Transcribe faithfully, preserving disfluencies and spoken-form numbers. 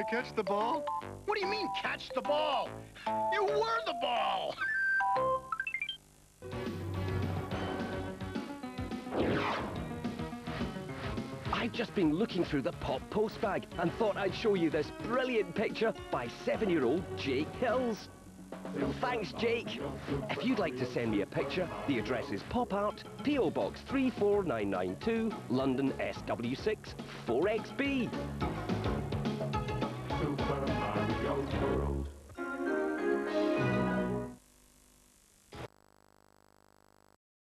I catch the ball? What do you mean, catch the ball? You were the ball! I've just been looking through the Pop Post bag and thought I'd show you this brilliant picture by seven-year-old Jake Hills. Thanks, Jake. If you'd like to send me a picture, the address is Pop Art, P O Box three four nine nine two, London S W six four X B.